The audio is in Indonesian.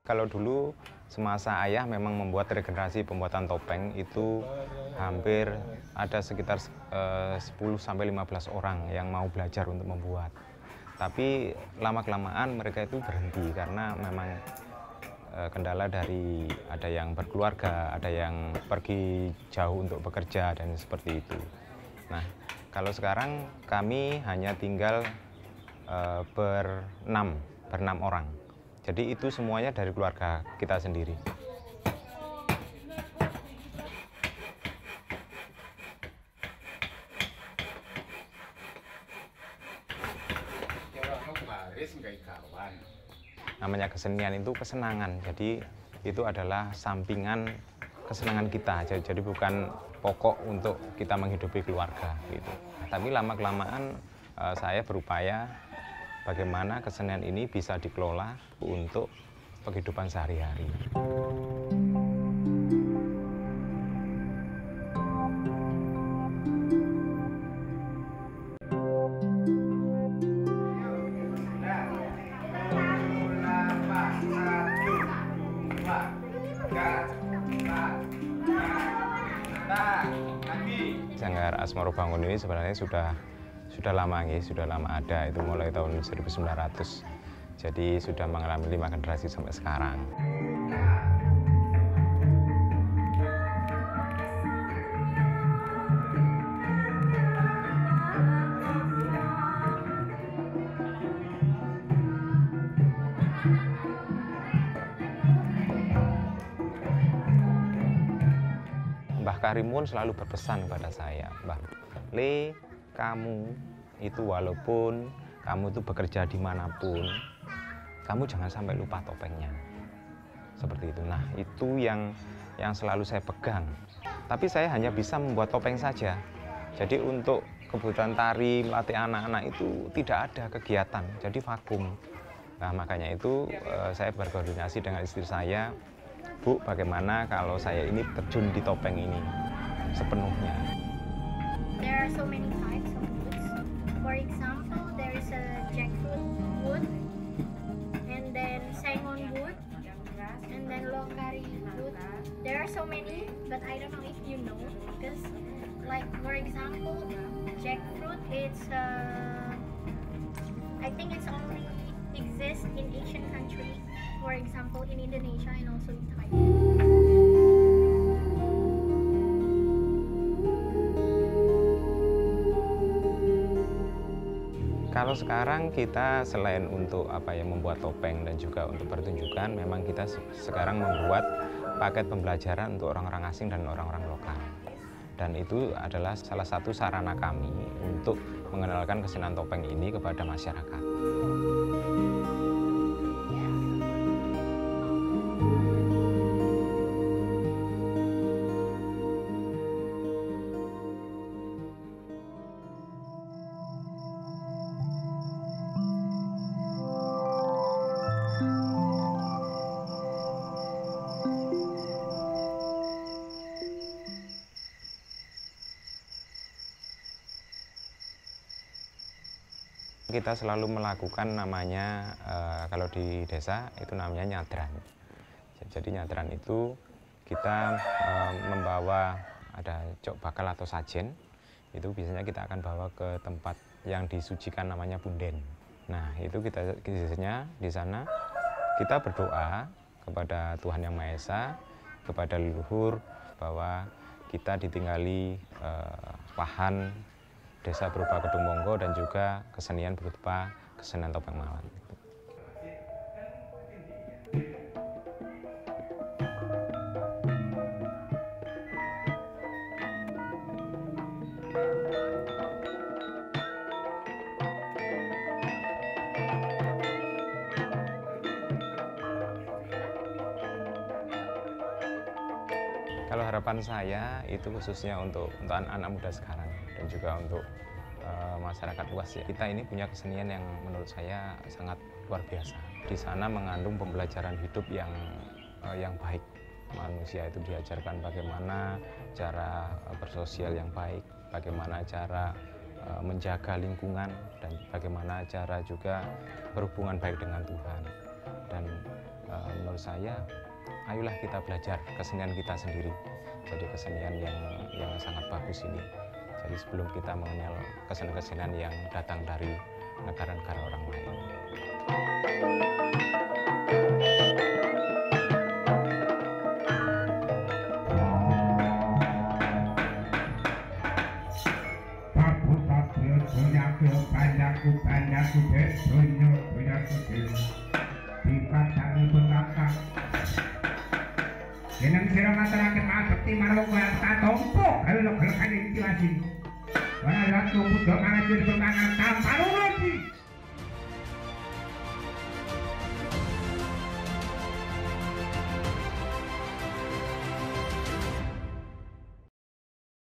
Kalau dulu semasa ayah memang membuat regenerasi pembuatan topeng itu hampir ada sekitar 10-15 orang yang mau belajar untuk membuat. Tapi lama-kelamaan mereka itu berhenti karena memang kendala dari ada yang berkeluarga, ada yang pergi jauh untuk bekerja dan seperti itu. Nah, kalau sekarang kami hanya tinggal berenam orang. Jadi itu semuanya dari keluarga kita sendiri. Namanya kesenian itu kesenangan, jadi itu adalah sampingan kesenangan kita, jadi bukan pokok untuk kita menghidupi keluarga gitu. Tapi lama-kelamaan saya berupaya bagaimana kesenian ini bisa dikelola untuk kehidupan sehari-hari. Sanggar Asmoro Bangun ini sebenarnya sudah lama ada, itu mulai tahun 1900. Jadi sudah mengalami 5 generasi sampai sekarang. Mbah Karimun selalu berpesan kepada saya, Mbah, Le, kamu itu walaupun kamu itu bekerja dimanapun, kamu jangan sampai lupa topengnya. Seperti itu. Nah, itu yang selalu saya pegang. Tapi saya hanya bisa membuat topeng saja. Jadi untuk kebutuhan tari, melatih anak-anak itu tidak ada kegiatan, jadi vakum. Nah, makanya itu saya berkoordinasi dengan istri saya, Bu, bagaimana kalau saya ini terjun di topeng ini sepenuhnya. There are so many types of woods. For example, there is a jackfruit wood, and then sengon wood, and then lokari wood. There are so many, but I don't know if you know, because like for example, jackfruit, I think it's only exists in Asian country. For example, in Indonesia and also in Thailand. Kalau sekarang kita selain untuk membuat topeng dan juga untuk pertunjukan, memang kita sekarang membuat paket pembelajaran untuk orang-orang asing dan orang-orang lokal. Dan itu adalah salah satu sarana kami untuk mengenalkan kesenian topeng ini kepada masyarakat. Kita selalu melakukan namanya, kalau di desa itu namanya nyadran. Jadi nyadran itu kita membawa ada jok bakal atau sajen, itu biasanya kita akan bawa ke tempat yang disucikan namanya punden. Nah, itu kita biasanya di sana kita berdoa kepada Tuhan Yang Maha Esa, kepada leluhur, bahwa kita ditinggali lahan desa berupa Kedung Monggo dan juga kesenian berupa kesenian topeng Malang. Kalau harapan saya itu khususnya untuk anak-anak muda sekarang dan juga untuk masyarakat luas ya. Kita ini punya kesenian yang menurut saya sangat luar biasa. Di sana mengandung pembelajaran hidup yang baik. Manusia itu diajarkan bagaimana cara bersosial yang baik, bagaimana cara menjaga lingkungan, dan bagaimana cara juga berhubungan baik dengan Tuhan. Dan menurut saya ayolah kita belajar kesenian kita sendiri. Jadi kesenian yang sangat bagus ini. Jadi sebelum kita mengenal kesenian yang datang dari negara-negara orang lain. Jeneng sira ngaturaken mabekti marang kaya tompo kalau kaya kaya iki lagi. Ora ratu budak marang jeneng tangan tamparu lagi.